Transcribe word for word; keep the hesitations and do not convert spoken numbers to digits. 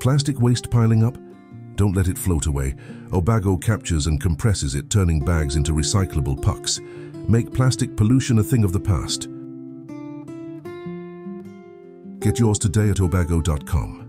Plastic waste piling up? Don't let it float away. Obaggo captures and compresses it, turning bags into recyclable pucks. Make plastic pollution a thing of the past. Get yours today at obaggo dot com.